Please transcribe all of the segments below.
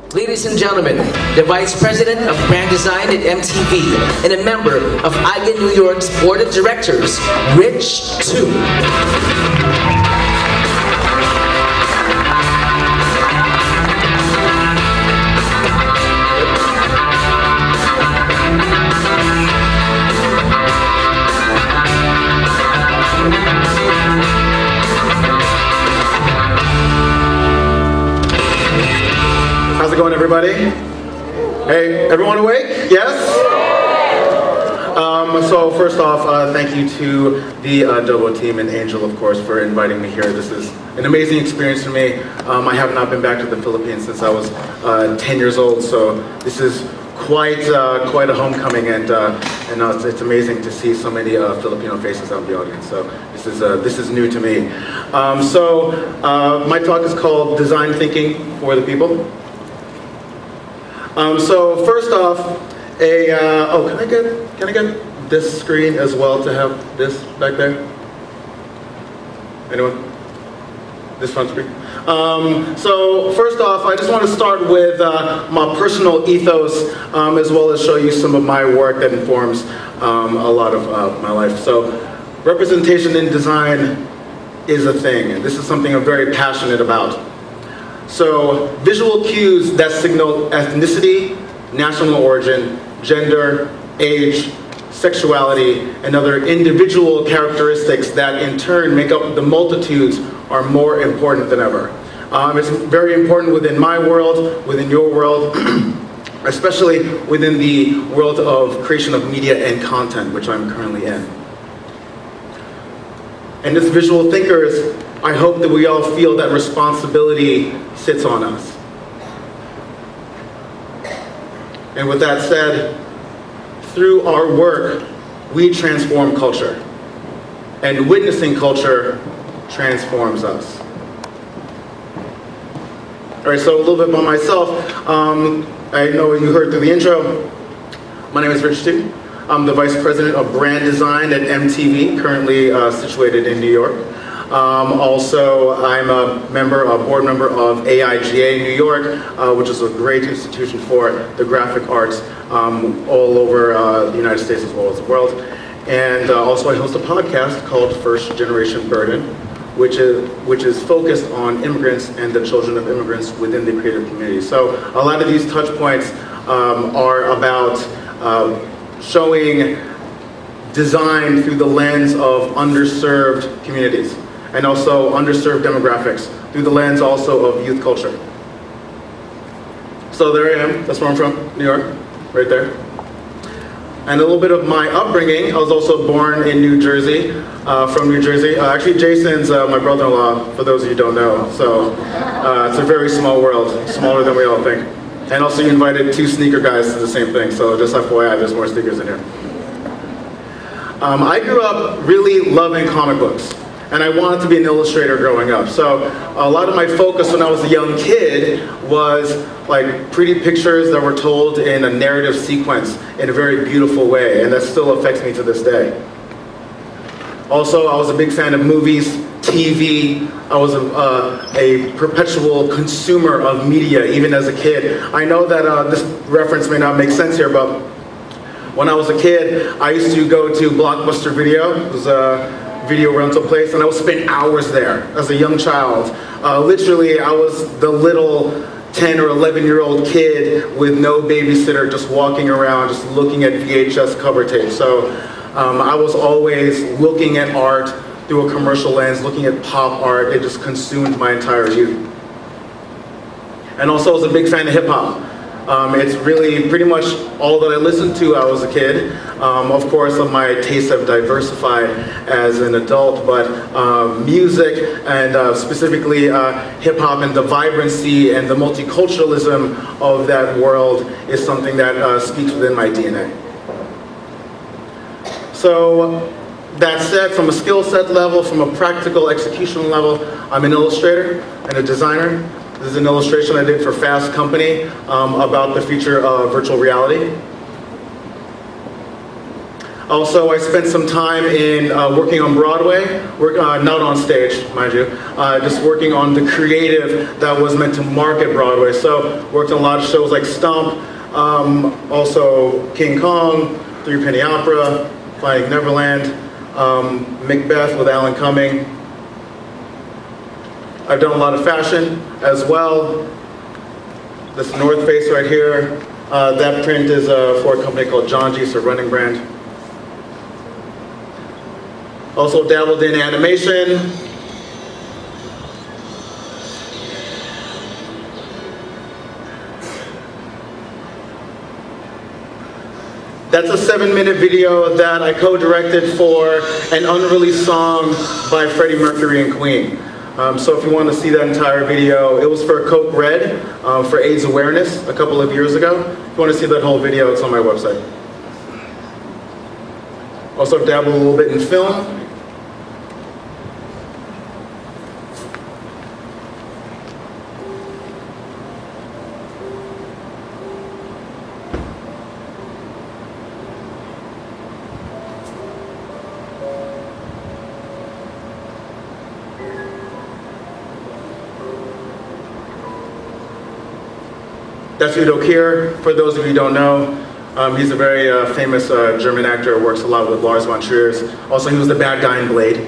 Ladies and gentlemen, the Vice President of Brand Design at MTV and a member of IGA New York's Board of Directors, Rich Tu. How's it going, everybody? Hey, everyone awake? Yes? So first off, thank you to the Adobo team and Angel, of course, for inviting me here. This is an amazing experience for me. I have not been back to the Philippines since I was 10 years old, so this is quite a homecoming, and it's amazing to see so many Filipino faces out in the audience. So this is new to me. My talk is called Design Thinking for the People. So first off, can I get this screen as well to have this back there? Anyone? This front screen? So first off, I just want to start with my personal ethos, as well as show you some of my work that informs a lot of my life. So representation in design is a thing, and this is something I'm very passionate about. So visual cues that signal ethnicity, national origin, gender, age, sexuality, and other individual characteristics that in turn make up the multitudes are more important than ever. It's very important within my world, within your world, especially within the world of creation of media and content, which I'm currently in. And as visual thinkers, I hope that we all feel that responsibility sits on us. And with that said, through our work, we transform culture. And witnessing culture transforms us. All right, so a little bit about myself. I know you heard through the intro. My name is Rich Tu. I'm the Vice President of Brand Design at MTV, currently situated in New York. Also, I'm a board member of AIGA New York, which is a great institution for the graphic arts all over the United States as well as the world. And also I host a podcast called First Generation Burden, which is focused on immigrants and the children of immigrants within the creative community. So a lot of these touch points are about showing design through the lens of underserved communities, and also underserved demographics through the lens also of youth culture. So there I am, that's where I'm from, New York, right there. And a little bit of my upbringing, I was also born in New Jersey, from New Jersey. Actually, Jason's my brother-in-law, for those of you who don't know. So it's a very small world, smaller than we all think. And also you invited two sneaker guys to the same thing, so just FYI, there's more sneakers in here. I grew up really loving comic books, and I wanted to be an illustrator growing up. So a lot of my focus when I was a young kid was like pretty pictures that were told in a narrative sequence in a very beautiful way, and that still affects me to this day. Also, I was a big fan of movies, TV. I was a perpetual consumer of media, even as a kid. I know that this reference may not make sense here, but when I was a kid, I used to go to Blockbuster Video. It was a video rental place, and I would spend hours there as a young child. Literally, I was the little 10 or 11-year-old kid with no babysitter, just walking around, just looking at VHS cover tape. So I was always looking at art through a commercial lens, looking at pop art. It just consumed my entire youth. And also I was a big fan of hip hop. It's really pretty much all that I listened to when I was a kid. Of course, my tastes have diversified as an adult, but music and specifically hip hop and the vibrancy and the multiculturalism of that world is something that speaks within my DNA. So that said, from a skill set level, from a practical execution level, I'm an illustrator and a designer. This is an illustration I did for Fast Company about the future of virtual reality. Also, I spent some time in working on Broadway, not on stage, mind you, just working on the creative that was meant to market Broadway. So, worked on a lot of shows like Stomp, also King Kong, Three Penny Opera, Finding Neverland, Macbeth with Alan Cumming. I've done a lot of fashion as well. This North Face right here, that print is for a company called John G, so running brand. Also dabbled in animation. That's a 7-minute video that I co-directed for an unreleased song by Freddie Mercury and Queen. So if you want to see that entire video, it was for Coke Red, for AIDS awareness a couple of years ago. If you want to see that whole video, it's on my website. Also dabbled a little bit in film. That's Udo Kier, for those of you who don't know. He's a very famous German actor, works a lot with Lars von Trier's. Also, he was the bad guy in Blade.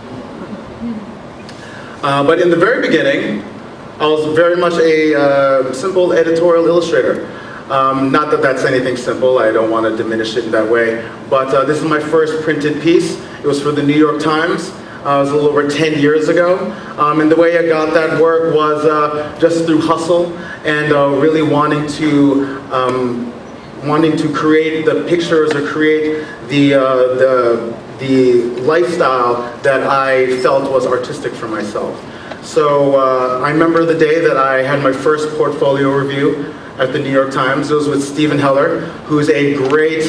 But in the very beginning, I was very much a simple editorial illustrator. Not that that's anything simple, I don't want to diminish it in that way. But this is my first printed piece. It was for the New York Times. It was a little over 10 years ago. And the way I got that work was just through hustle and really wanting to create the pictures or create the lifestyle that I felt was artistic for myself. So I remember the day that I had my first portfolio review at the New York Times. It was with Stephen Heller, who's a great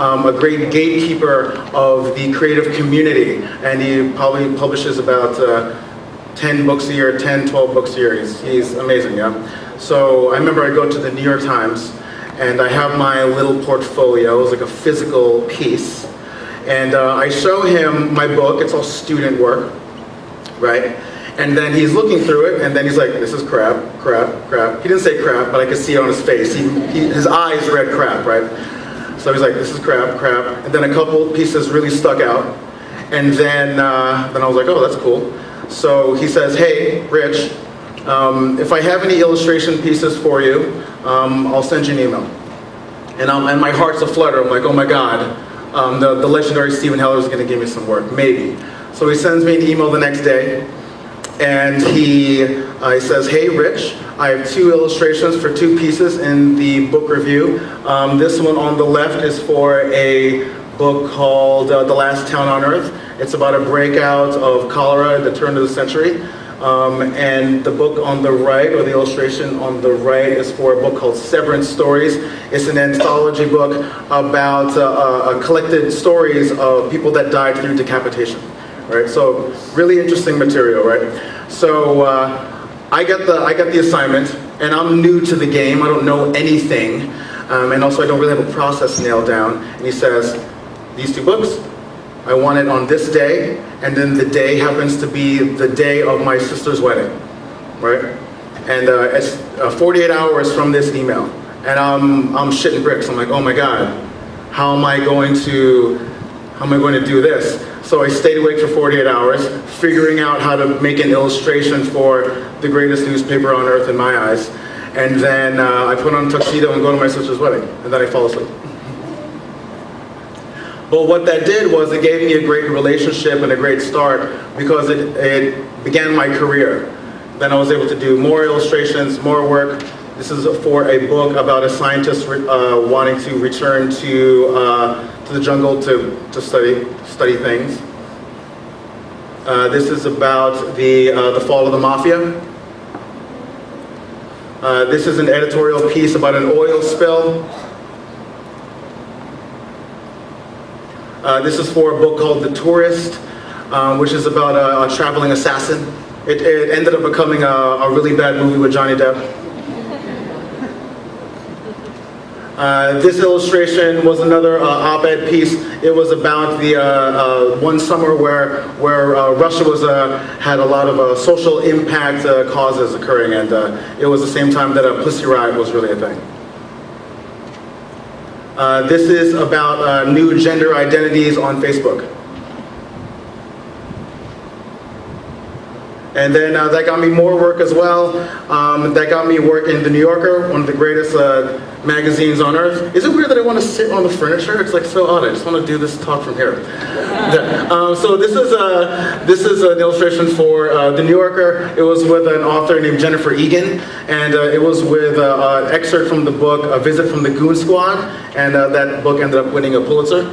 gatekeeper of the creative community, and he probably publishes about 10 books a year, 10, 12 books a year. He's amazing, yeah. So I remember I go to the New York Times, and I have my little portfolio. It was like a physical piece, and I show him my book. It's all student work, right? And then he's looking through it, and then he's like, this is crap, crap, crap. He didn't say crap, but I could see it on his face. His eyes read crap, right? So he's like, this is crap, crap. And then a couple pieces really stuck out. And then I was like, oh, that's cool. So he says, hey, Rich, if I have any illustration pieces for you, I'll send you an email. And my heart's aflutter. I'm like, oh my God, the legendary Stephen Heller is going to give me some work, maybe. So he sends me an email the next day. And he says, hey Rich, I have 2 illustrations for 2 pieces in the book review. This one on the left is for a book called The Last Town on Earth. It's about a breakout of cholera at the turn of the century. And the book on the right, or the illustration on the right, is for a book called Severance Stories. It's an anthology book about collected stories of people that died through decapitation. Right, so really interesting material, right? So I got the assignment, and I'm new to the game. I don't know anything, and also I don't really have a process nailed down. And he says, these 2 books, I want it on this day, and then the day happens to be the day of my sister's wedding, right? And it's 48 hours from this email, and I'm shitting bricks. I'm like, oh my God, how am I going to do this? So I stayed awake for 48 hours, figuring out how to make an illustration for the greatest newspaper on earth in my eyes. And then I put on a tuxedo and go to my sister's wedding, and then I fall asleep. But what that did was it gave me a great relationship and a great start, because it began my career. Then I was able to do more illustrations, more work. This is for a book about a scientist wanting to return to the jungle to study things. This is about the fall of the mafia. This is an editorial piece about an oil spill. This is for a book called The Tourist, which is about a traveling assassin. It ended up becoming a really bad movie with Johnny Depp. This illustration was another op-ed piece. It was about the one summer where Russia had a lot of social impact causes occurring, and it was the same time that a Pussy Riot was really a thing. This is about new gender identities on Facebook. And then that got me more work as well. That got me work in The New Yorker, one of the greatest magazines on earth. Is it weird that I want to sit on the furniture? It's like so odd. I just want to do this talk from here. So this is an illustration for The New Yorker. It was with an author named Jennifer Egan, and it was with an excerpt from the book A Visit from the Goon Squad, and that book ended up winning a Pulitzer.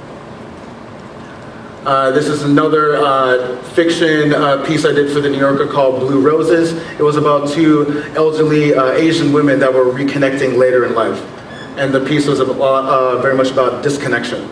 This is another fiction piece I did for The New Yorker called Blue Roses. It was about two elderly Asian women that were reconnecting later in life. And the piece was very much about disconnection.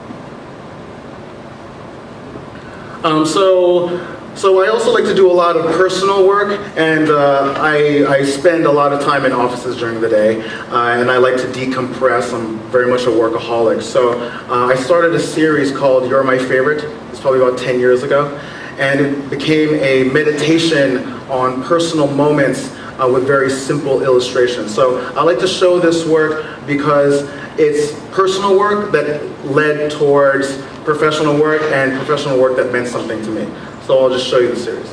So I also like to do a lot of personal work, and I spend a lot of time in offices during the day, and I like to decompress. I'm very much a workaholic. So I started a series called You're My Favorite. It's probably about 10 years ago, and it became a meditation on personal moments with very simple illustrations. So I like to show this work because it's personal work that led towards professional work, and professional work that meant something to me. So I'll just show you the series.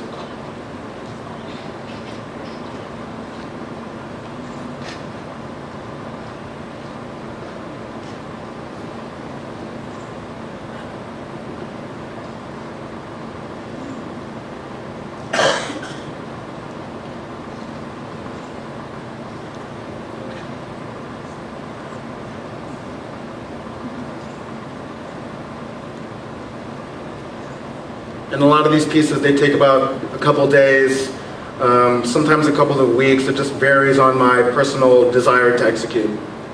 And a lot of these pieces, they take about a couple days, sometimes a couple of weeks. It just varies on my personal desire to execute.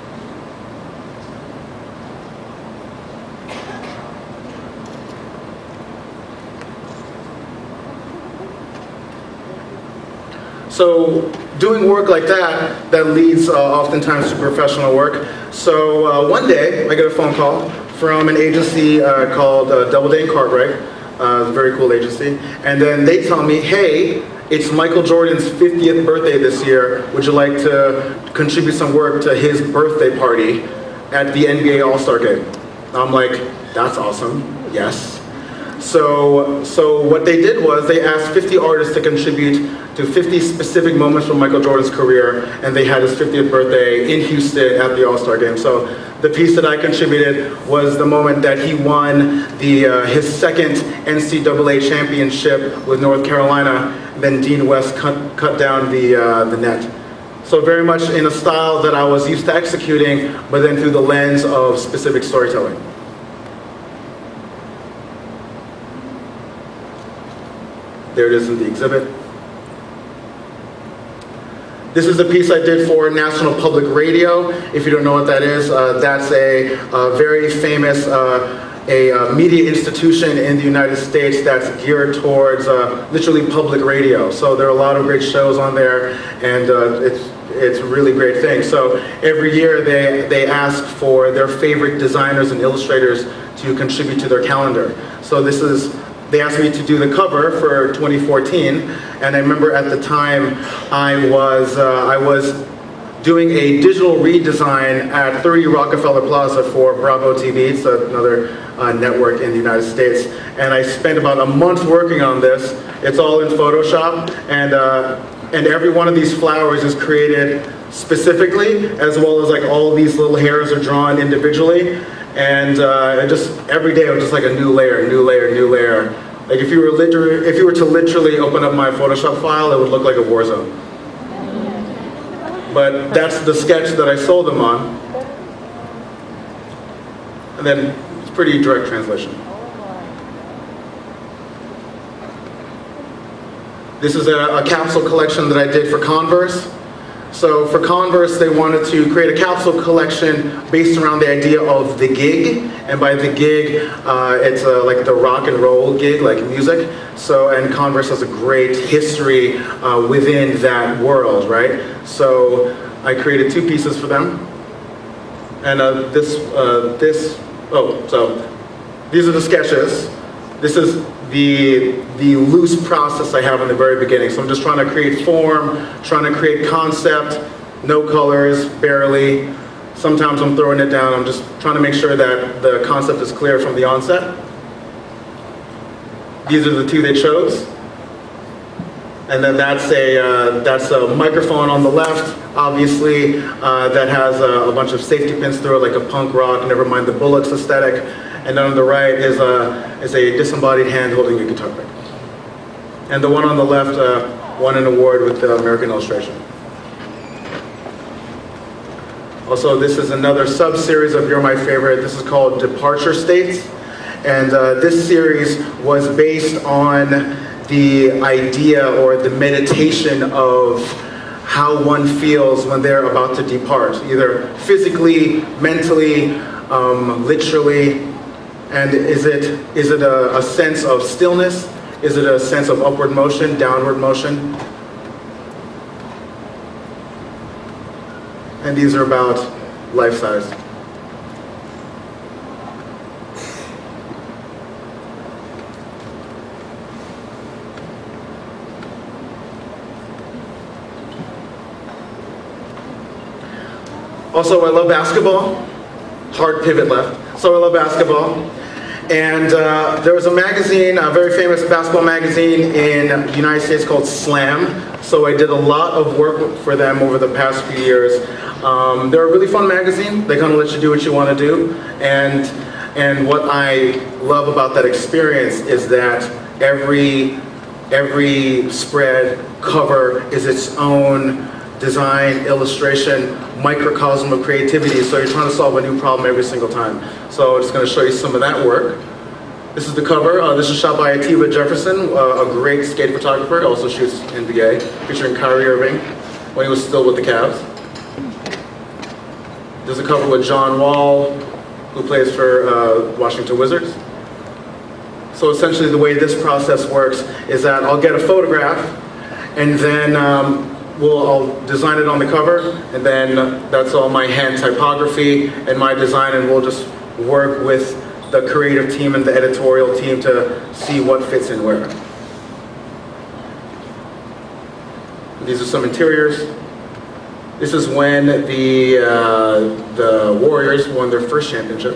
So doing work like that leads oftentimes to professional work. So one day, I get a phone call from an agency called Doubleday & Cartwright. A very cool agency, and then they tell me, hey, it's Michael Jordan's 50th birthday this year. Would you like to contribute some work to his birthday party at the NBA All-Star Game? I'm like, that's awesome, yes. So what they did was they asked 50 artists to contribute to 50 specific moments from Michael Jordan's career, and they had his 50th birthday in Houston at the All-Star Game. So the piece that I contributed was the moment that he won his second NCAA championship with North Carolina. Then Dean West cut down the net. So very much in a style that I was used to executing, but then through the lens of specific storytelling. There it is in the exhibit. This is a piece I did for National Public Radio. If you don't know what that is, that's a very famous media institution in the United States that's geared towards literally public radio. So there are a lot of great shows on there, and it's a really great thing. So every year they ask for their favorite designers and illustrators to contribute to their calendar. So they asked me to do the cover for 2014, and I remember at the time I was doing a digital redesign at 30 Rockefeller Plaza for Bravo TV. It's another network in the United States, and I spent about a month working on this. It's all in Photoshop, and every one of these flowers is created specifically, as well as like all these little hairs are drawn individually. And just every day it was just like a new layer, new layer, new layer. Like if you were to literally open up my Photoshop file, it would look like a war zone. But that's the sketch that I sold them on. And then it's pretty direct translation. This is a capsule collection that I did for Converse. So for Converse, they wanted to create a capsule collection based around the idea of the gig. And by the gig, it's like the rock and roll gig, like music. So, and Converse has a great history within that world, right? So I created two pieces for them. And so these are the sketches. This is the loose process I have in the very beginning. So I'm just trying to create form, trying to create concept, no colors, barely. Sometimes I'm throwing it down. I'm just trying to make sure that the concept is clear from the onset. These are the two they chose. And then that's a microphone on the left, obviously, that has a bunch of safety pins through it, like a punk rock, never mind the Bullocks aesthetic. And then on the right is a disembodied hand holding a guitar pick. And the one on the left won an award with the American Illustration. Also, this is another sub-series of You're My Favorite. This is called Departure States. And this series was based on the idea or the meditation of how one feels when they're about to depart, either physically, mentally, literally. And is it a sense of stillness? Is it a sense of upward motion, downward motion? And these are about life-size. Also, I love basketball. Hard pivot left. So I love basketball. And there was a magazine, a very famous basketball magazine in the United States called Slam. So I did a lot of work for them over the past few years. They're a really fun magazine. They kind of let you do what you want to do. And what I love about that experience is that every spread cover is its own design, illustration, microcosm of creativity, so you're trying to solve a new problem every single time. So I'm just going to show you some of that work. This is the cover. This is shot by Atiba Jefferson, a great skate photographer, also shoots NBA, featuring Kyrie Irving when he was still with the Cavs. There's a cover with John Wall, who plays for Washington Wizards. So essentially the way this process works is that I'll get a photograph, and then I'll design it on the cover, and then that's all my hand typography and my design, and we'll just work with the creative team and the editorial team to see what fits in where. These are some interiors. This is when the Warriors won their first championship.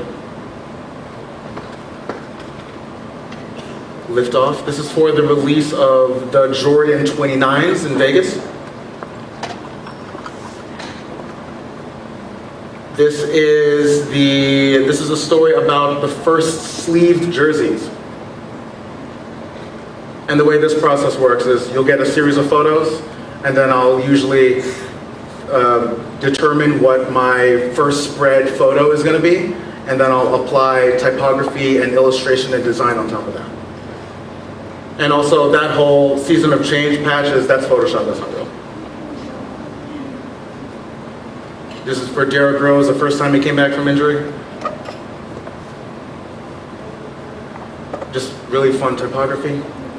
Liftoff. This is for the release of the Jordan 29s in Vegas. This is a story about the first sleeved jerseys. And the way this process works is you'll get a series of photos, and then I'll usually determine what my first spread photo is going to be, and then I'll apply typography and illustration and design on top of that. And also that whole season of change patches, that's Photoshop, that's not real. This is for Derrick Rose, the first time he came back from injury. Just really fun typography.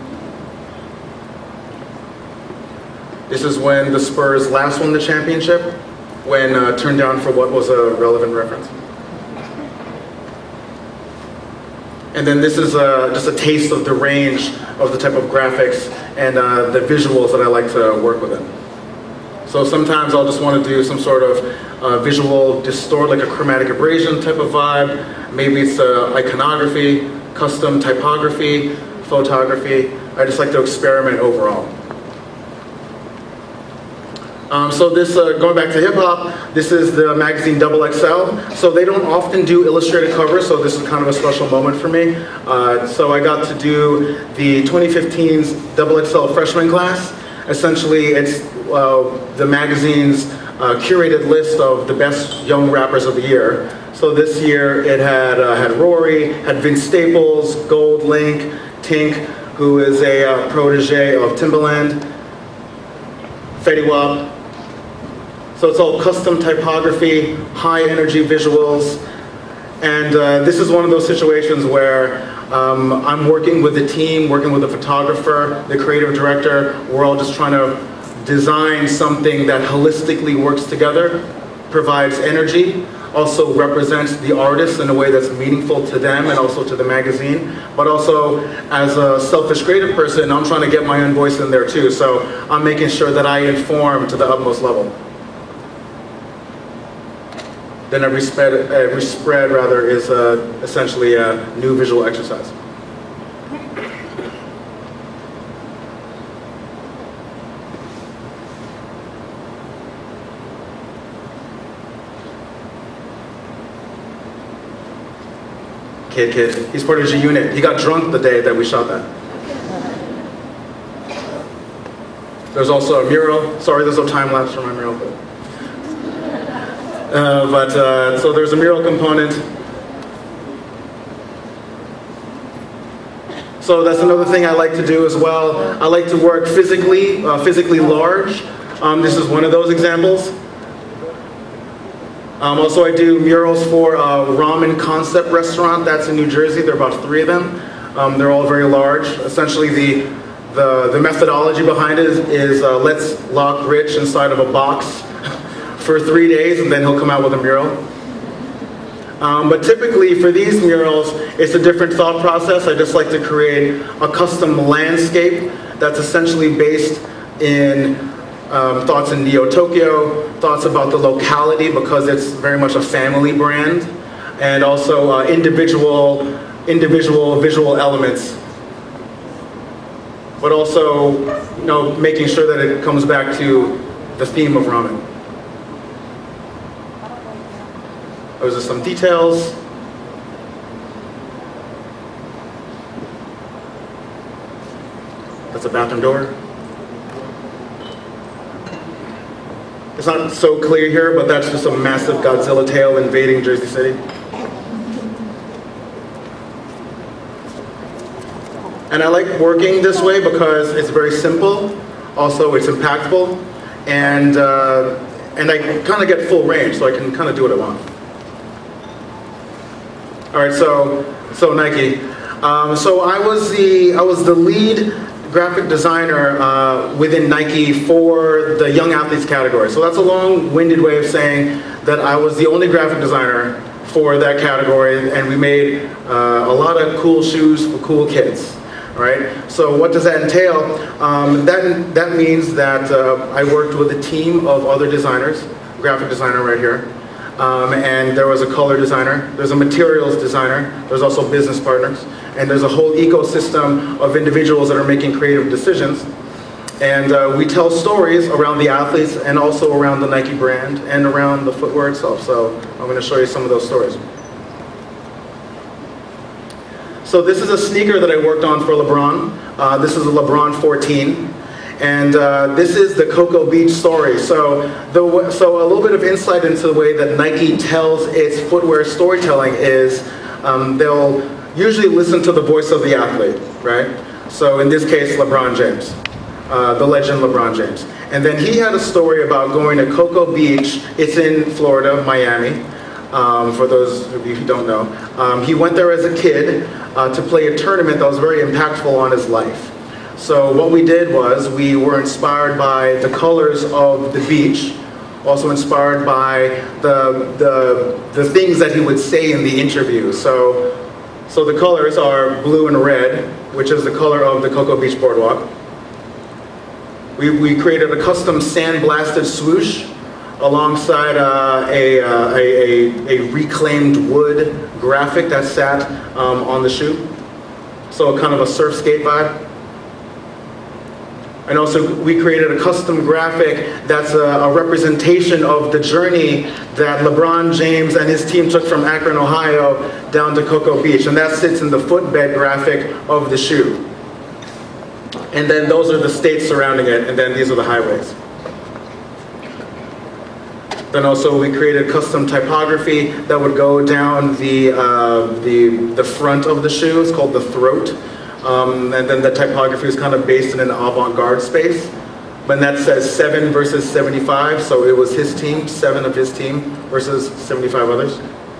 This is when the Spurs last won the championship, when turned down for what was a relevant reference. And then this is just a taste of the range of the type of graphics and the visuals that I like to work with it. So sometimes I'll just want to do some sort of visual distort, like a chromatic abrasion type of vibe. Maybe it's iconography, custom typography, photography. I just like to experiment overall. So this, going back to hip hop, this is the magazine XXL. So they don't often do illustrated covers, so this is kind of a special moment for me. So I got to do the 2015's XXL freshman class. Essentially, it's the magazine's curated list of the best young rappers of the year. So this year it had Rory, had Vince Staples, Gold Link, Tink, who is a protege of Timbaland, Fetty Wap. So it's all custom typography, high energy visuals, and this is one of those situations where I'm working with the team, working with the photographer, the creative director. We're all just trying to design something that holistically works together, provides energy, also represents the artist in a way that's meaningful to them and also to the magazine. But also, as a selfish creative person, I'm trying to get my own voice in there too. So I'm making sure that I inform to the utmost level. Then every spread rather is essentially a new visual exercise. Kid. He's part of the unit. He got drunk the day that we shot that. There's also a mural. Sorry, there's no time lapse for my mural. So there's a mural component. So that's another thing I like to do as well. I like to work physically large. This is one of those examples. Also, I do murals for a ramen concept restaurant that's in New Jersey. There are about 3 of them. They're all very large. Essentially, the methodology behind it is let's lock Rich inside of a box for 3 days, and then he'll come out with a mural. But typically, for these murals, it's a different thought process. I just like to create a custom landscape that's essentially based in thoughts in Neo-Tokyo, thoughts about the locality because it's very much a family brand, and also individual visual elements. But also, making sure that it comes back to the theme of ramen. Those are some details. That's a bathroom door. It's not so clear here, but that's just a massive Godzilla tail invading Jersey City. And I like working this way because it's very simple. Also, it's impactful, and I kind of get full range, so I can kind of do what I want. All right, so Nike. So I was the lead graphic designer within Nike for the young athletes category. So that's a long-winded way of saying that I was the only graphic designer for that category, and we made a lot of cool shoes for cool kids. All right. So what does that entail? That means that I worked with a team of other designers, graphic designer right here, and there was a color designer, there's a materials designer, there's also business partners, and there's a whole ecosystem of individuals that are making creative decisions. And we tell stories around the athletes and also around the Nike brand and around the footwear itself. So I'm going to show you some of those stories. So this is a sneaker that I worked on for LeBron. This is a LeBron 14. And this is the Cocoa Beach story. So a little bit of insight into the way that Nike tells its footwear storytelling is they'll usually listen to the voice of the athlete, right? So in this case, LeBron James, the legend LeBron James. And then he had a story about going to Cocoa Beach. It's in Florida, Miami, for those of you who don't know. He went there as a kid to play a tournament that was very impactful on his life. So what we did was we were inspired by the colors of the beach, also inspired by the things that he would say in the interview. So the colors are blue and red, which is the color of the Cocoa Beach Boardwalk. We created a custom sandblasted swoosh alongside a reclaimed wood graphic that sat on the shoe. So kind of a surf skate vibe. And also we created a custom graphic that's a representation of the journey that LeBron James and his team took from Akron, Ohio down to Cocoa Beach. And that sits in the footbed graphic of the shoe. And then those are the states surrounding it, and then these are the highways. Then also we created custom typography that would go down the front of the shoe. It's called the throat. And then the typography is kind of based in an avant-garde space. But that says 7 versus 75, so it was his team, 7 of his team versus 75 others.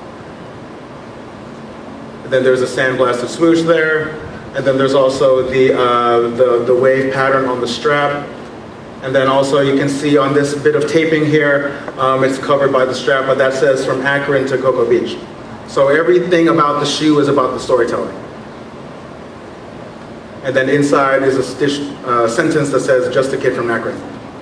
And then there's a sandblasted swoosh there. And then there's also the wave pattern on the strap. And then also you can see on this bit of taping here, it's covered by the strap, but that says from Akron to Cocoa Beach. So everything about the shoe is about the storytelling. And then inside is a sentence that says, just a kid from Akron.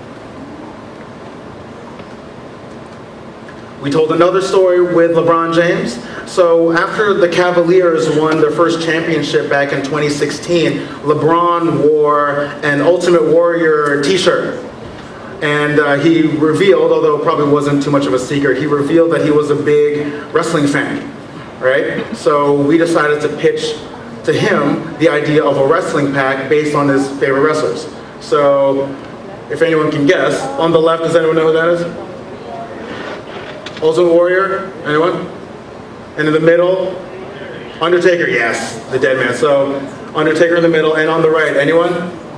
We told another story with LeBron James. So after the Cavaliers won their first championship back in 2016, LeBron wore an Ultimate Warrior t-shirt. And he revealed, although it probably wasn't too much of a secret, he revealed that he was a big wrestling fan, right? So we decided to pitch to him the idea of a wrestling pack based on his favorite wrestlers. So if anyone can guess, on the left, does anyone know who that is? Ultimate Warrior, anyone? And in the middle, Undertaker, yes, the dead man. So Undertaker in the middle, and on the right, anyone?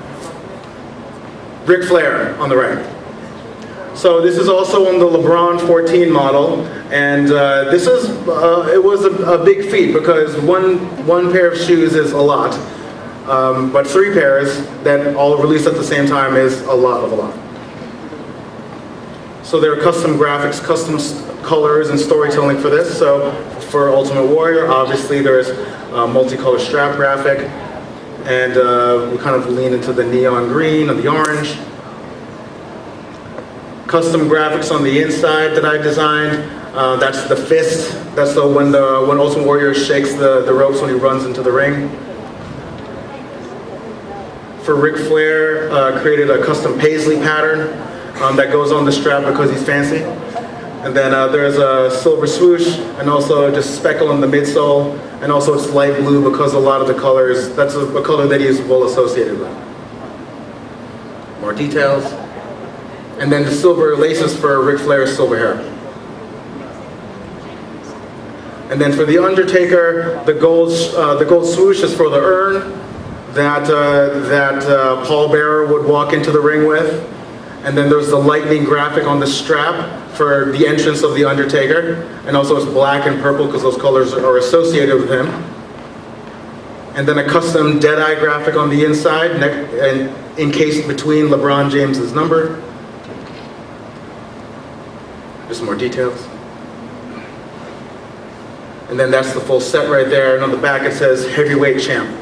Ric Flair on the right. So this is also on the LeBron 14 model, and this is it was a big feat because one pair of shoes is a lot, but 3 pairs that all released at the same time is a lot of a lot. So there are custom graphics, custom colors, and storytelling for this. So for Ultimate Warrior, obviously there's a multicolor strap graphic, and we kind of lean into the neon green and the orange. Custom graphics on the inside that I designed. That's the fist. That's when Ultimate Warrior shakes the ropes when he runs into the ring. For Ric Flair, created a custom paisley pattern that goes on the strap because he's fancy. And then there's a silver swoosh and also just speckle in the midsole, and also it's light blue because a lot of the colors, that's a color that he's well associated with. More details. And then the silver laces for Ric Flair's silver hair. And then for the Undertaker, the gold swoosh is for the urn that Paul Bearer would walk into the ring with. And then there's the lightning graphic on the strap for the entrance of the Undertaker. And also it's black and purple because those colors are associated with him. And then a custom Deadeye graphic on the inside and encased between LeBron James's number. Just more details. And then that's the full set right there. And on the back it says Heavyweight Champ.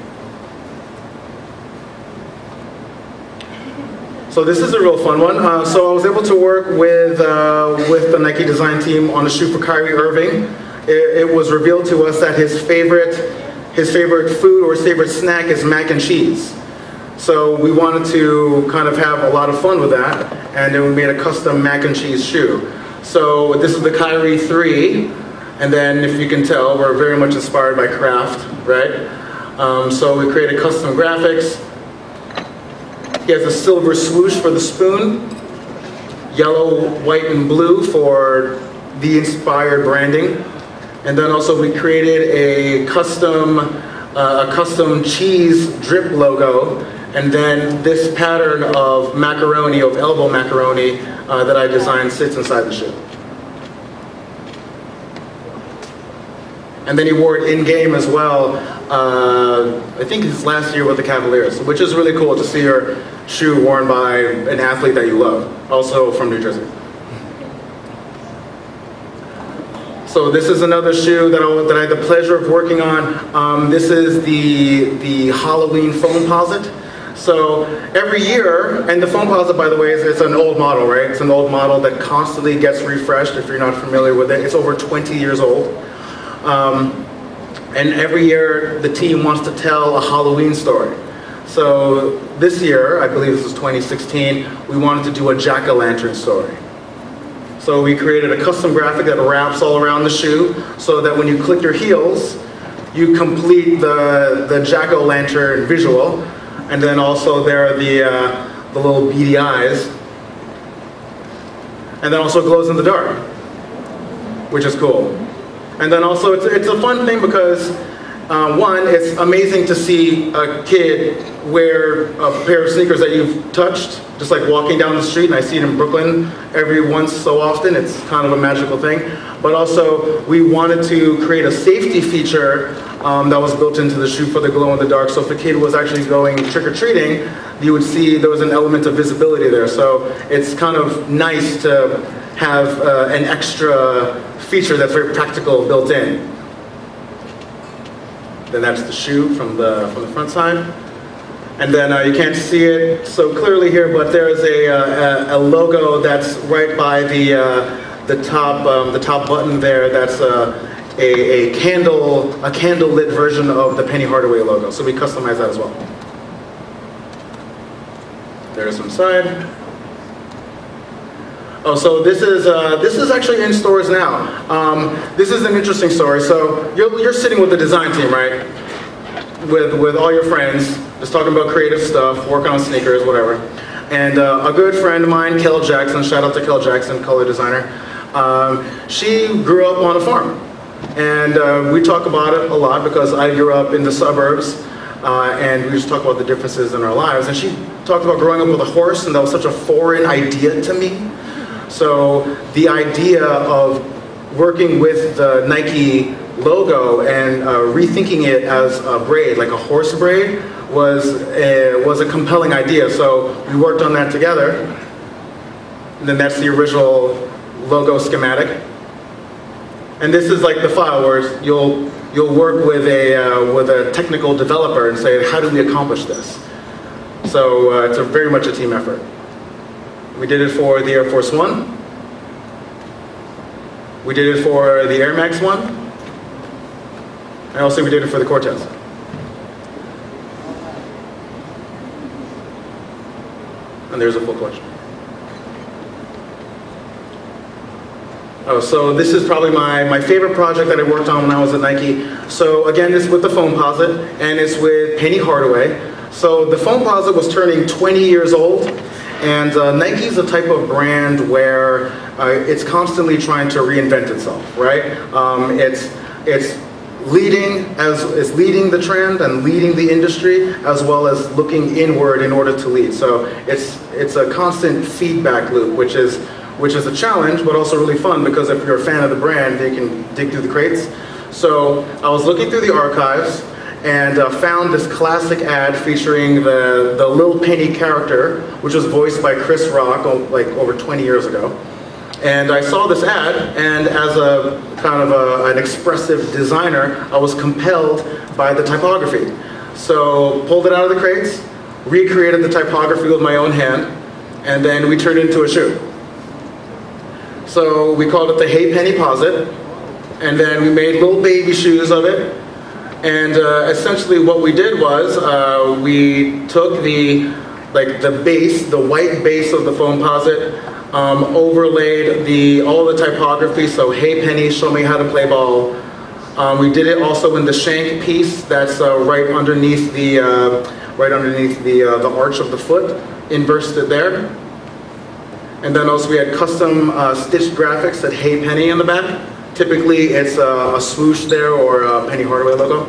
So this is a real fun one. So I was able to work with the Nike design team on a shoe for Kyrie Irving. It was revealed to us that his favorite food or his favorite snack is mac and cheese. So we wanted to kind of have a lot of fun with that, and then we made a custom mac and cheese shoe. So this is the Kyrie 3, and then if you can tell, we're very much inspired by Kraft, right? So we created custom graphics. He has a silver swoosh for the spoon, yellow, white, and blue for the inspired branding. And then also we created a custom cheese drip logo, and then this pattern of macaroni, of elbow macaroni that I designed sits inside the shoe. And then he wore it in-game as well, I think his last year with the Cavaliers, which is really cool to see your shoe worn by an athlete that you love, also from New Jersey. So this is another shoe that I had the pleasure of working on. This is the Halloween Foamposite. So every year, and the Foamposite, by the way, it's an old model, right? It's an old model that constantly gets refreshed if you're not familiar with it. It's over 20 years old. And every year, the team wants to tell a Halloween story. So this year, I believe this was 2016, we wanted to do a jack-o'-lantern story. So we created a custom graphic that wraps all around the shoe so that when you click your heels, you complete the jack-o'-lantern visual. And then also there are the little beady eyes. And then also it glows in the dark, which is cool. And then also it's a fun thing because one, it's amazing to see a kid wear a pair of sneakers that you've touched, just like walking down the street, and I see it in Brooklyn every once so often. It's kind of a magical thing. But also, we wanted to create a safety feature that was built into the shoe for the glow in the dark. So if a kid was actually going trick-or-treating, you would see there was an element of visibility there. So it's kind of nice to have an extra feature that's very practical built in. Then that's the shoe from the front side. And then you can't see it so clearly here, but there is a logo that's right by the top button there. That's a candle lit version of the Penny Hardaway logo. So we customize that as well. There's some side. Oh, so this is actually in stores now. This is an interesting story. So you're sitting with the design team, right? With all your friends, just talking about creative stuff, working on sneakers, whatever. And a good friend of mine, Kel Jackson, shout out to Kel Jackson, color designer. She grew up on a farm, and we talk about it a lot because I grew up in the suburbs, and we just talk about the differences in our lives. And she talked about growing up with a horse, and that was such a foreign idea to me. So the idea of working with the Nike logo and rethinking it as a braid, like a horse braid, was a compelling idea. So we worked on that together. And then that's the original logo schematic. And this is like the file where you'll work with a technical developer and say, how do we accomplish this? So it's very much a team effort. We did it for the Air Force One. We did it for the Air Max One. And also we did it for the Cortez. And there's a full collection. Oh, so this is probably my favorite project that I worked on when I was at Nike. So again, it's with the Foamposite, and it's with Penny Hardaway. So the Foamposite was turning 20 years old, and Nike is a type of brand where it's constantly trying to reinvent itself, right? It's leading the trend and leading the industry, as well as looking inward in order to lead. So it's a constant feedback loop, which is a challenge, but also really fun, because if you're a fan of the brand, you can dig through the crates. So I was looking through the archives and found this classic ad featuring the Lil Penny character, which was voiced by Chris Rock like over 20 years ago. And I saw this ad, and as a kind of an expressive designer, I was compelled by the typography. So pulled it out of the crates, recreated the typography with my own hand, and then we turned it into a shoe. So we called it the Hey Penny Posit, and then we made little baby shoes of it. And essentially what we did was we took the base, the white base of the Foamposite, overlaid all the typography. So Hey Penny, show me how to play ball. We did it also in the shank piece that's right underneath the arch of the foot, inversed it there. And then also we had custom stitched graphics that Hey Penny in the back. Typically it's a swoosh there or a Penny Hardaway logo.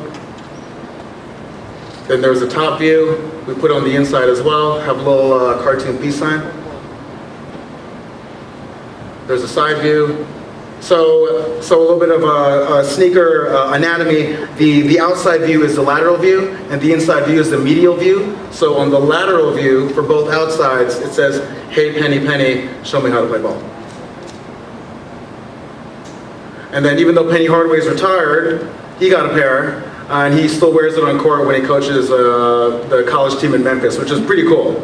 Then there's a top view. We put on the inside as well, have a little cartoon peace sign. There's a side view. So a little bit of a sneaker anatomy. The outside view is the lateral view, and the inside view is the medial view. So on the lateral view, for both outsides, it says, Hey Penny Penny, show me how to play ball. And then even though Penny Hardaway's retired, he got a pair, and he still wears it on court when he coaches the college team in Memphis, which is pretty cool.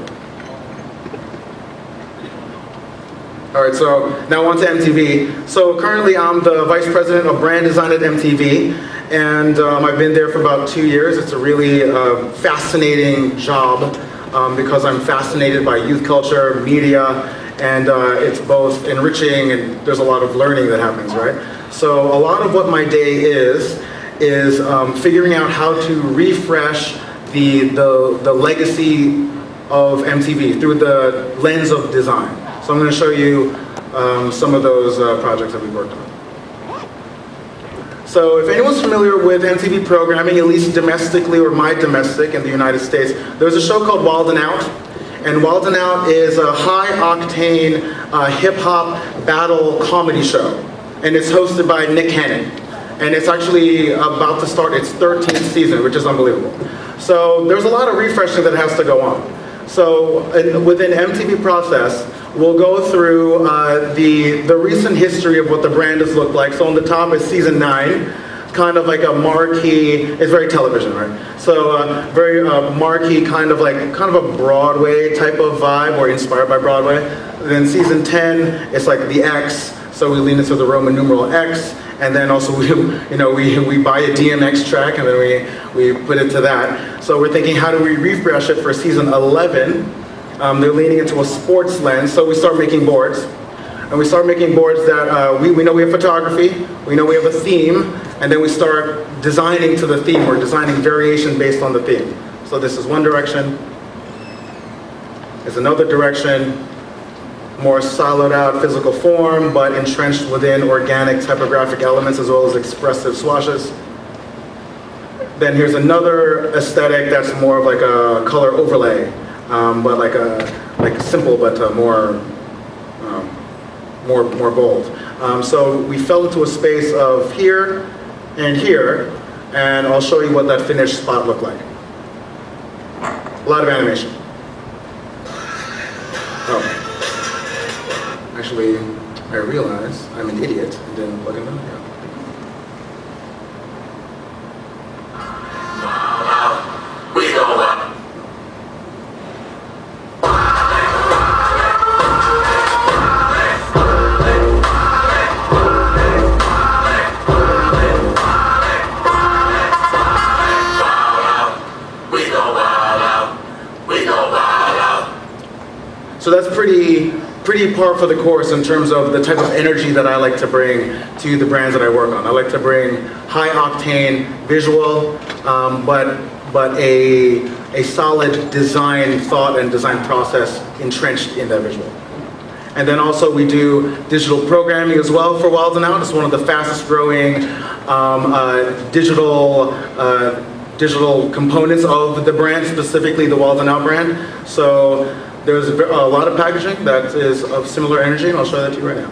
All right, so now on to MTV. So currently I'm the Vice President of Brand Design at MTV, and I've been there for about 2 years. It's a really fascinating job because I'm fascinated by youth culture, media, and it's both enriching and there's a lot of learning that happens, right? So a lot of what my day is figuring out how to refresh the legacy of MTV through the lens of design. So I'm going to show you some of those projects that we've worked on. So if anyone's familiar with MTV programming, at least domestically or my domestic in the United States, there's a show called Wild 'N Out. And Wild 'N Out is a high-octane hip-hop battle comedy show. And it's hosted by Nick Cannon. And it's actually about to start its 13th season, which is unbelievable. So there's a lot of refreshing that has to go on. So within MTV process, we'll go through the recent history of what the brand has looked like. So on the top is season 9, kind of like a marquee, it's very television, right? So very marquee, kind of a Broadway type of vibe, or inspired by Broadway. Then season 10, it's like the X, so we lean into the Roman numeral X, and then also we buy a DMX track, and then we put it to that. So we're thinking, how do we refresh it for season 11? They're leaning into a sports lens, so we start making boards. And we start making boards that we know we have photography, we know we have a theme, and then we start designing to the theme, or designing variation based on the theme. So this is one direction, there's another direction, more siloed out physical form, but entrenched within organic typographic elements as well as expressive swashes. Then here's another aesthetic that's more of like a color overlay, but like simple, but more bold. So we fell into a space of here and here, and I'll show you what that finished spot looked like. A lot of animation. Oh. Actually, I realize I'm an idiot and didn't plug it in. Yeah. We go up. So that's pretty par for the course in terms of the type of energy that I like to bring to the brands that I work on. I like to bring high octane visual, but a solid design thought and design process entrenched in that visual. And then also we do digital programming as well for Wild 'N Out. It's one of the fastest growing digital components of the brand, specifically the Wild 'N Out brand. So there's a lot of packaging that is of similar energy, and I'll show that to you right now.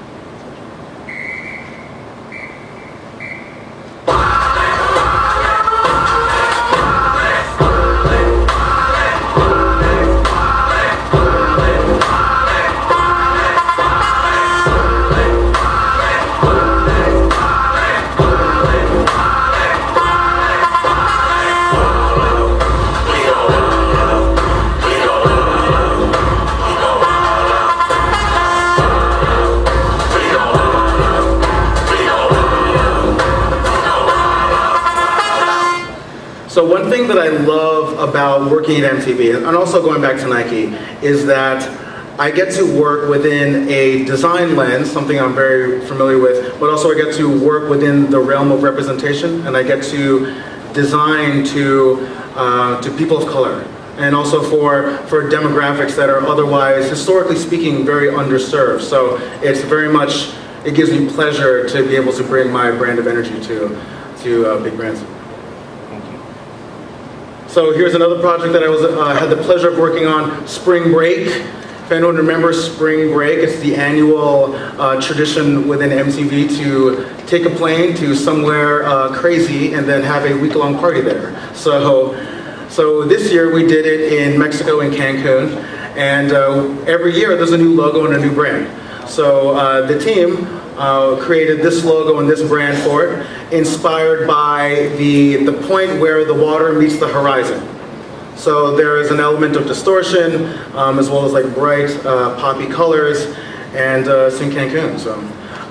So one thing that I love about working at MTV, and also going back to Nike, is that I get to work within a design lens, something I'm very familiar with, but also I get to work within the realm of representation, and I get to design to people of color, and also for demographics that are otherwise, historically speaking, very underserved. So it's very much, it gives me pleasure to be able to bring my brand of energy to big brands. So here's another project that I had the pleasure of working on, Spring Break. If anyone remembers Spring Break, it's the annual tradition within MTV to take a plane to somewhere crazy and then have a week-long party there. So this year we did it in Mexico, in Cancun, and every year there's a new logo and a new brand. So the team created this logo and this brand for it, inspired by the point where the water meets the horizon. So there is an element of distortion, as well as like bright poppy colors, and it's in Cancun. So,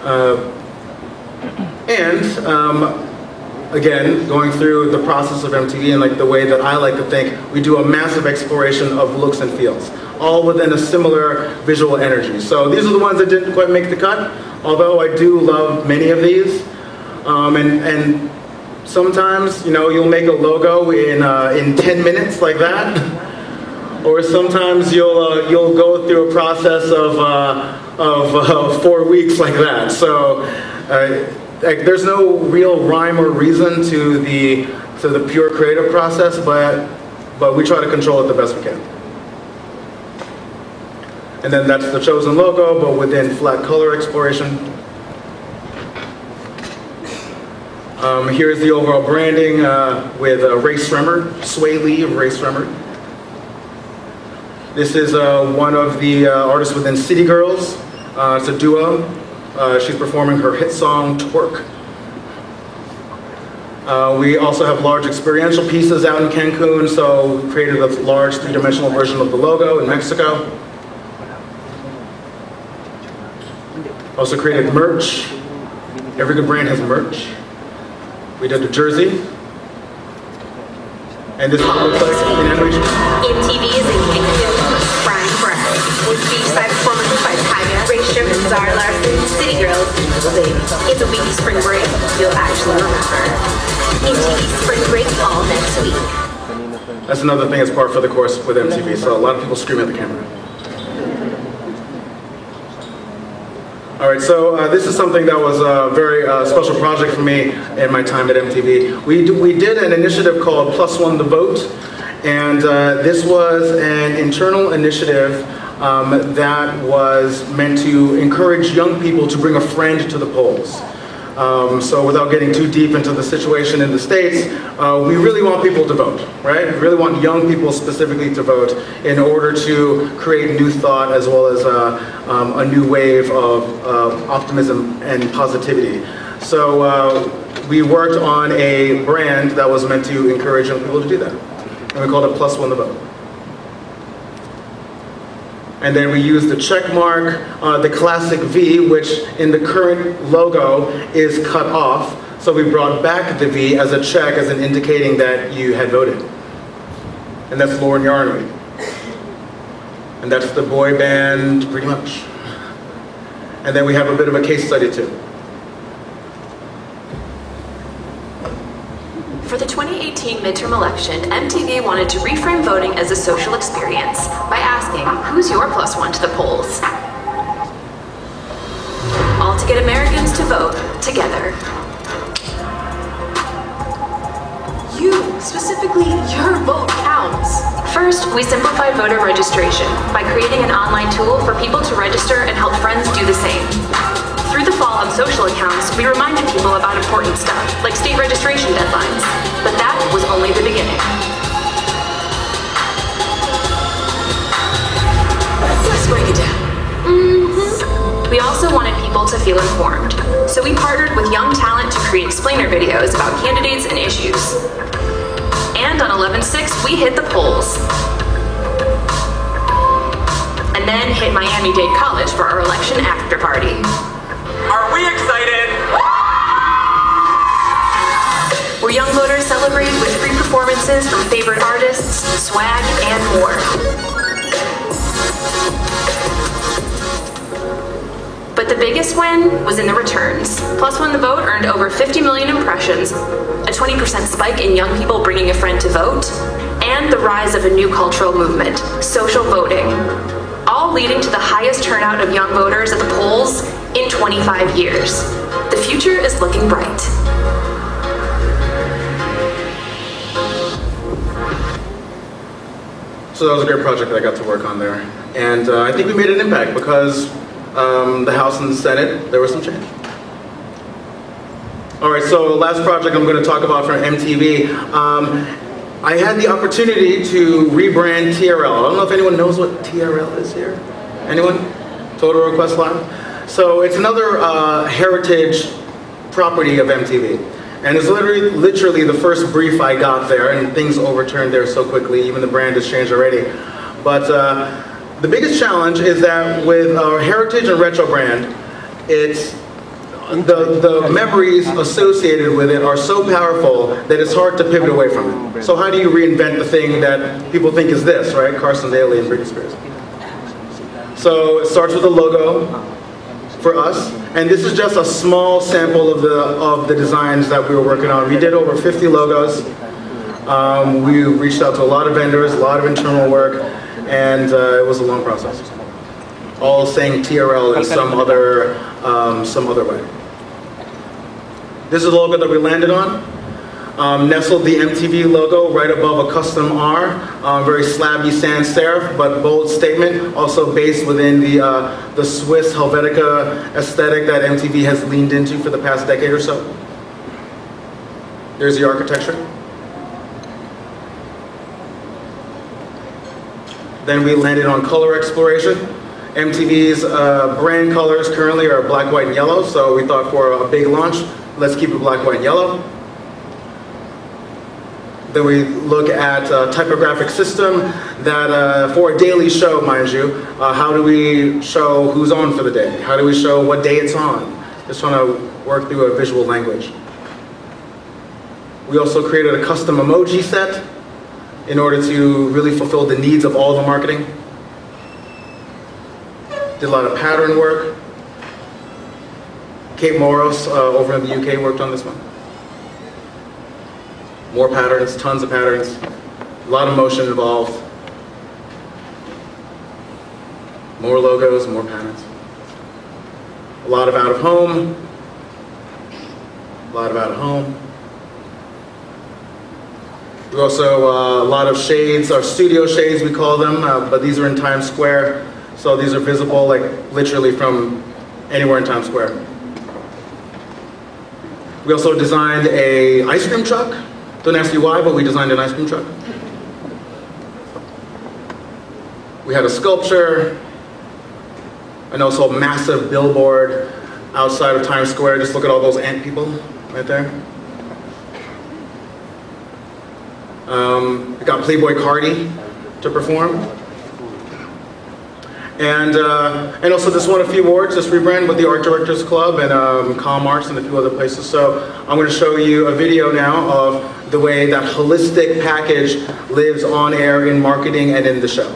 again, going through the process of MTV and like the way that I like to think, we do a massive exploration of looks and feels, all within a similar visual energy. So these are the ones that didn't quite make the cut, although I do love many of these. And sometimes, you know, you'll make a logo in 10 minutes like that, or sometimes you'll go through a process of 4 weeks like that. So like, there's no real rhyme or reason to the pure creative process, but we try to control it the best we can. And then that's the chosen logo, but within flat color exploration. Here's the overall branding with Ray Sremmer, Sway Lee of Ray Sremmer. This is one of the artists within City Girls. It's a duo. She's performing her hit song, Twerk. We also have large experiential pieces out in Cancun, so we created a large three-dimensional version of the logo in Mexico. Also created merch. Every good brand has merch. We did a jersey. And this is what it looks like in animation. MTV is in Cancun, prime brand, with beachside performances by Tyga, Ratio, Zara Larson, City Girls, Baby. It's a weekly spring break you'll actually remember. MTV Spring Break all next week. That's another thing that's par for the course with MTV, so a lot of people scream at the camera. All right, so this is something that was a very special project for me in my time at MTV. We did an initiative called +1 the Vote, and this was an internal initiative that was meant to encourage young people to bring a friend to the polls. So without getting too deep into the situation in the States, we really want people to vote, right? We really want young people specifically to vote in order to create new thought as well as a new wave of optimism and positivity. So we worked on a brand that was meant to encourage young people to do that. And we called it +1 the Vote. And then we used the check mark, the classic V, which in the current logo is cut off. So we brought back the V as a check, as an indicating that you had voted. And that's Lauren Yarnway. And that's the boy band, pretty much. And then we have a bit of a case study too. For the 2018 midterm election, MTV wanted to reframe voting as a social experience by asking, who's your +1 to the polls? All to get Americans to vote together. You, specifically your vote counts. First, we simplified voter registration by creating an online tool for people to register and help friends do the same. Through the fall on social accounts, we reminded people about important stuff, like state registration deadlines. But that was only the beginning. Let's break it down. We also wanted people to feel informed. So we partnered with young talent to create explainer videos about candidates and issues. And on 11/6, we hit the polls. And then hit Miami-Dade College for our election after party. Are we excited? Where young voters celebrate with free performances from favorite artists, swag, and more. But the biggest win was in the returns. +1 the Vote earned over 50 million impressions, a 20% spike in young people bringing a friend to vote, and the rise of a new cultural movement, social voting. All leading to the highest turnout of young voters at the polls in 25 years. The future is looking bright. So that was a great project that I got to work on there. And I think we made an impact because the House and the Senate, there was some change. All right, so last project I'm going to talk about from MTV. I had the opportunity to rebrand TRL. I don't know if anyone knows what TRL is here. Anyone? Total Request Line? So it's another heritage property of MTV. And it's literally the first brief I got there, and things overturned there so quickly, even the brand has changed already. But the biggest challenge is that with our heritage and retro brand, it's the memories associated with it are so powerful that it's hard to pivot away from it. So how do you reinvent the thing that people think is this, right? Carson Daly and Britney Spears. So it starts with a logo for us, and this is just a small sample of the designs that we were working on. We did over 50 logos. We reached out to a lot of vendors, a lot of internal work, and it was a long process. All saying TRL in some other way. This is the logo that we landed on. Nestled the MTV logo right above a custom R. Very slabby sans serif, but bold statement. Also based within the Swiss Helvetica aesthetic that MTV has leaned into for the past decade or so. There's the architecture. Then we landed on color exploration. MTV's brand colors currently are black, white, and yellow, so we thought for a big launch, let's keep it black, white, and yellow. Then we look at a typographic system that, for a daily show, mind you, how do we show who's on for the day? How do we show what day it's on? Just trying to work through a visual language. We also created a custom emoji set in order to really fulfill the needs of all the marketing. Did a lot of pattern work. Kate Moros over in the UK worked on this one. More patterns, tons of patterns, a lot of motion involved. More logos, more patterns. A lot of out of home. A lot of out of home. We also, a lot of shades, our studio shades we call them, but these are in Times Square. So these are visible like literally from anywhere in Times Square. We also designed an ice cream truck. Don't ask me why, but we designed an ice cream truck. We had a sculpture, and also a massive billboard outside of Times Square. Just look at all those ant people right there. We got Playboy Cardi to perform. And also just won a few awards, this rebrand with the Art Directors Club and Com Arts and a few other places. So I'm going to show you a video now of the way that holistic package lives on air in marketing and in the show.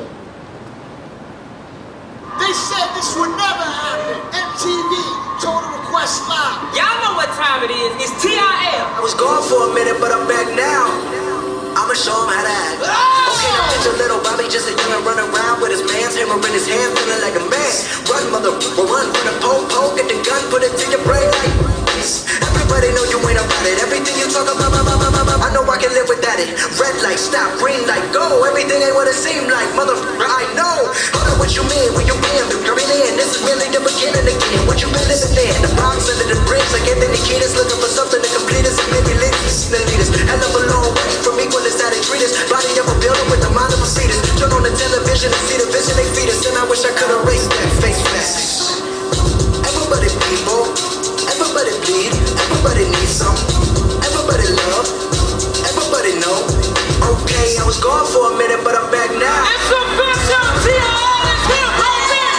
They said this would never happen. MTV, Total Request Live. Y'all know what time it is. It's TIL. I was gone for a minute, but I'm back now. I'ma show him how to act. Okay, now picture little Bobby just a youngin' running around with his man's hammer in his hand, feeling like a man. Run, mother, run for the poke, get the gun, put it to your brain like this. Everybody know you ain't about it. Everything you talk about, I know I can live without it. Red light, stop, green light, go. Everything ain't what it seem like, mother, I know. Hold on, what you mean, when you in, you're in. This is really the beginning again. What you been living in? The box under the bridge, like Anthony Kiedis, looking for something to complete us and maybe lead us. Hell of a long way from equal as how they treat us. Body of a builder with the mind of a fetus. Turn on the television and see the vision they feed us. And I wish I could erase that face mask. Everybody people, everybody bleed, everybody needs some, everybody love, everybody know. Okay, I was gone for a minute, but I'm back now. It's a official TIL is here right there.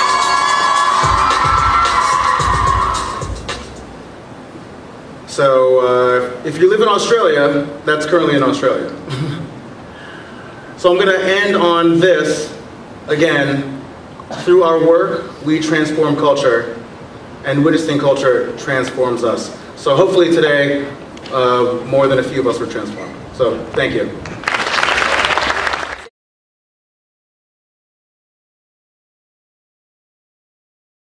So if you live in Australia, that's currently in Australia. So I'm going to end on this. Again, through our work, we transform culture, and witnessing culture transforms us. So hopefully today, more than a few of us were transformed. So thank you.